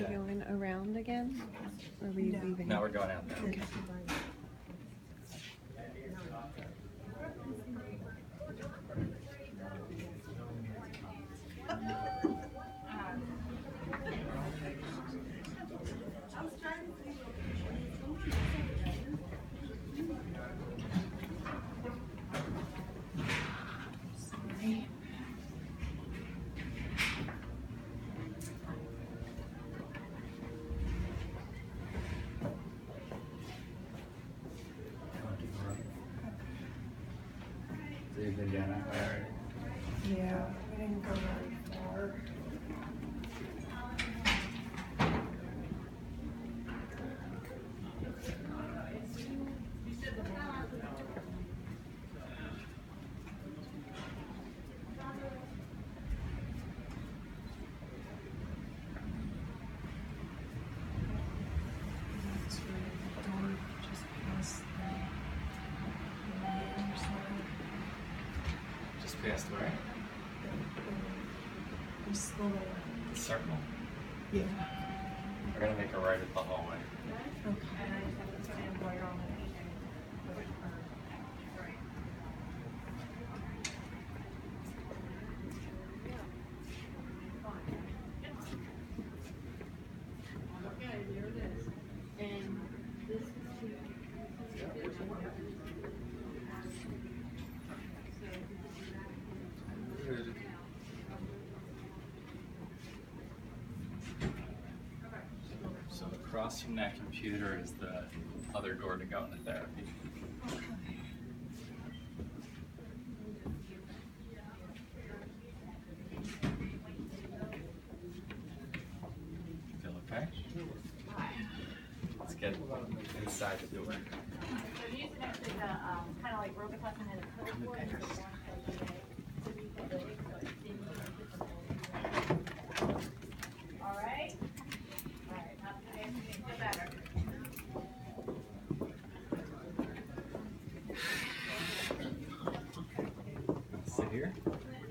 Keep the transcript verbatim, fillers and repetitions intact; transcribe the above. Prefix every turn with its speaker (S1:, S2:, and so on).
S1: going around again? Or are we
S2: No.
S1: leaving?
S3: Now we're going out there.
S1: Okay. Sorry.
S3: So you've been down that way already?
S2: Yeah, we didn't go very far. That's right. Don't just pass the line or something.
S3: Just past where?
S2: This little,
S3: The circle.
S2: yeah.
S3: We're gonna make a right at the hallway.
S2: Okay.
S3: So across from that computer is the other door to go into therapy. Feel okay? Let's get inside the door.
S4: So these are actually the, um, kind of like Robitussin and a pill board. All right? All right, now today I'm gonna feel better.
S3: Sit here.